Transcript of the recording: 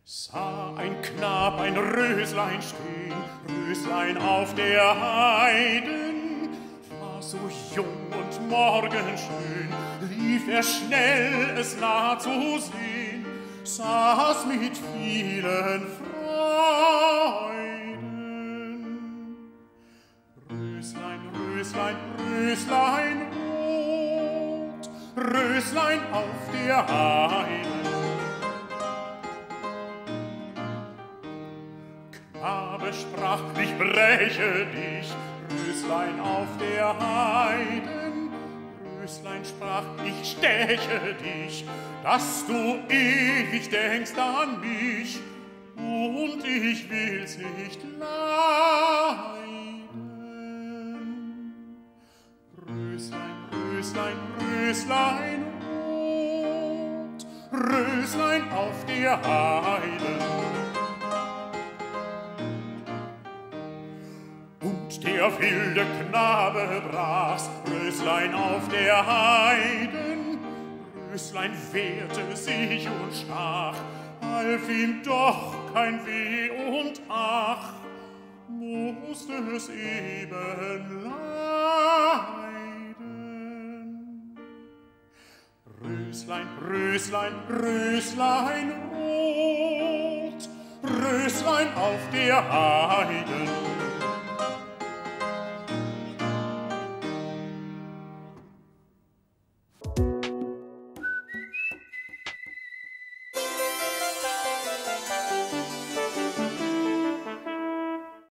Sah ein Knab ein Röslein stehen, Röslein auf der Heiden, war so jung und morgenschön, lief er schnell, es nah zu sehen, saß mit vielen Freuden. Röslein, Röslein, Röslein rot, Röslein auf der Heiden. Knabe sprach, ich breche dich, Röslein auf der Heiden. Röslein sprach, ich steche dich, dass du ewig denkst an mich, und ich will's nicht leiden. Röslein, Röslein, Röslein rot, Röslein auf der Heiden. Der wilde Knabe brach's, Röslein auf der Heiden. Röslein wehrte sich und stach, half ihm doch kein Weh und ach, musste es eben leiden. Röslein, Röslein, Röslein rot, Röslein auf der Heiden.